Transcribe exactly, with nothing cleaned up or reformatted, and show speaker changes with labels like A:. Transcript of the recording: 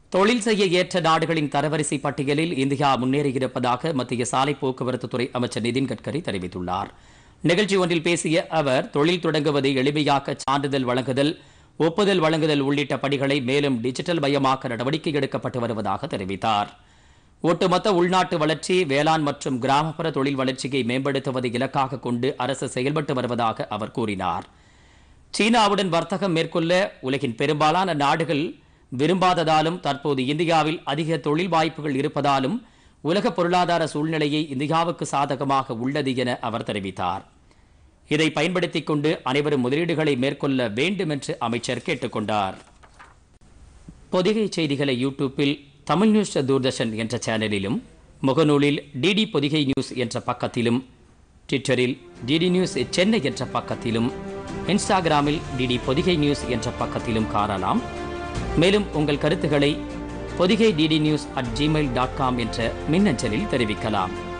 A: தொழில் செய்ய ஏற்ற நாடுகளின் தரவரிசை பட்டியலில் இந்தியா முன்னேறியிருப்பதாக மத்திய சாலை போக்குவரத்து துறை அமைச்சர் நிதின் கட்கரி தெரிவித்துள்ளார். நிகழ்ச்சி ஒன்றில் பேசிய அவர், தொழில் தொடங்குவதை எளிமையாக்க சான்றிதழ் வழங்குதல், ஒப்புதல் வழங்குதல் உள்ளிட்ட பணிகளை மேலும் டிஜிட்டல் மயமாக்க நடவடிக்கை எடுக்கப்பட்டு வருவதாக தெரிவித்தார். ஒட்டுமொத்த உள்நாட்டு வளர்ச்சி, வேளாண் மற்றும் கிராமப்புற தொழில் வளர்ச்சியை மேம்படுத்துவதை இலக்காக கொண்டு அரசு செயல்பட்டு வருவதாக அவர் கூறினார். சீனாவுடன் வர்த்தகம் மேற்கொள்ள உலகின் பெரும்பாலான நாடுகள் விரும்பாததாலும் தற்போது இந்தியாவில் அதிக தொழில் வாய்ப்புகள் இருப்பதாலும் உலக பொருளாதார சூழ்நிலையை இந்தியாவுக்கு சாதகமாக உள்ளது என அவர் தெரிவித்தார். இதை பயன்படுத்திக் கொண்டு அனைவரும் முதலீடுகளை மேற்கொள்ள வேண்டும் என்று அமைச்சர் கேட்டுக்கொண்டார். பொதிகை செய்திகளை யூடியூப்பில் தமிழ் நியூஸ் தூர்தர்ஷன் என்ற சேனலிலும், முகநூலில் டிடி பொதிகை நியூஸ் என்ற பக்கத்திலும், ட்விட்டரில் டிடி நியூஸ் சென்னை என்ற பக்கத்திலும், இன்ஸ்டாகிராமில் டிடி பொதிகை நியூஸ் என்ற பக்கத்திலும் காணலாம். மேலும் உங்கள் கருத்துக்களை Podhigai DD news at Gmail dot com என்ற மின்னஞ்சலில் தெரிவிக்கலாம்.